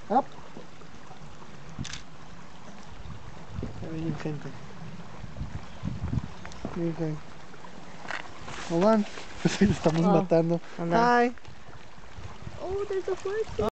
Up. Hay gente. Okay. Hold on. Estamos matando. Anda. Hi. Oh, there's a horse.